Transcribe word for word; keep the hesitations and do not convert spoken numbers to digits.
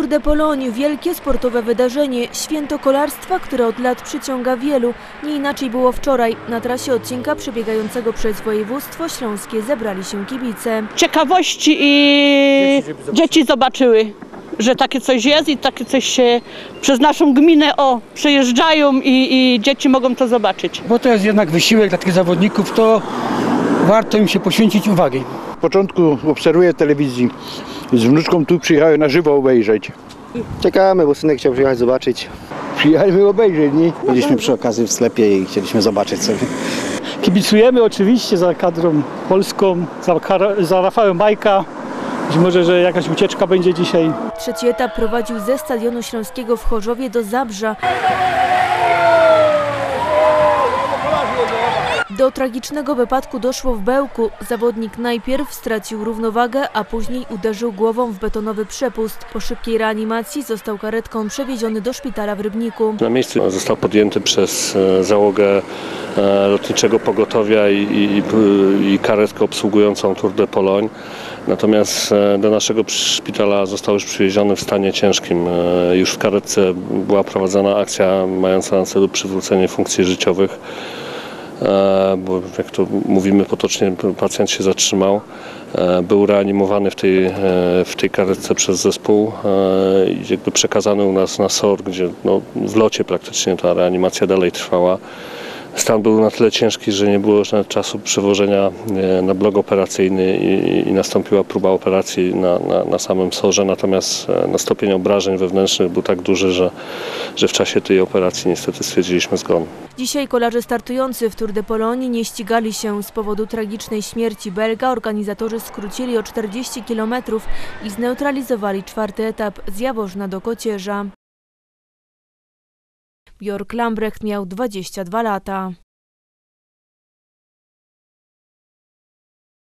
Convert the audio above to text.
Tour de Pologne, wielkie sportowe wydarzenie, święto kolarstwa, które od lat przyciąga wielu. Nie inaczej było wczoraj. Na trasie odcinka przebiegającego przez województwo śląskie zebrali się kibice. Ciekawości i dzieci zobaczyły, że takie coś jest i takie coś się przez naszą gminę o, przejeżdżają i, i dzieci mogą to zobaczyć. Bo to jest jednak wysiłek dla tych zawodników, to warto im się poświęcić uwagi. W początku obserwuję telewizji, z wnuczką tu przyjechałem na żywo obejrzeć. Czekamy, bo synek chciał przyjechać zobaczyć. Przyjechaliśmy obejrzeć, nie? Byliśmy przy okazji w sklepie i chcieliśmy zobaczyć sobie. Kibicujemy oczywiście za kadrą polską, za, za Rafałem Majka. Być może, że jakaś ucieczka będzie dzisiaj. Trzeci etap prowadził ze Stadionu Śląskiego w Chorzowie do Zabrza. Do tragicznego wypadku doszło w Bełku. Zawodnik najpierw stracił równowagę, a później uderzył głową w betonowy przepust. Po szybkiej reanimacji został karetką przewieziony do szpitala w Rybniku. Na miejscu został podjęty przez załogę lotniczego pogotowia i, i, i karetkę obsługującą Tour de Pologne. Natomiast do naszego szpitala został już przywieziony w stanie ciężkim. Już w karetce była prowadzona akcja mająca na celu przywrócenie funkcji życiowych. Bo jak to mówimy potocznie, pacjent się zatrzymał, był reanimowany w tej, w tej karetce przez zespół i jakby przekazany u nas na S O R, gdzie no, w locie praktycznie ta reanimacja dalej trwała. Stan był na tyle ciężki, że nie było już nawet czasu przewożenia na blok operacyjny i, i nastąpiła próba operacji na, na, na samym S O R-ze, natomiast no, stopień obrażeń wewnętrznych był tak duży, że, że w czasie tej operacji niestety stwierdziliśmy zgon. Dzisiaj kolarze startujący w Tour de Pologne nie ścigali się z powodu tragicznej śmierci Belga. Organizatorzy skrócili o czterdzieści kilometrów i zneutralizowali czwarty etap z Jaworzna do Kocierza. Björk Lambrecht miał dwadzieścia dwa lata.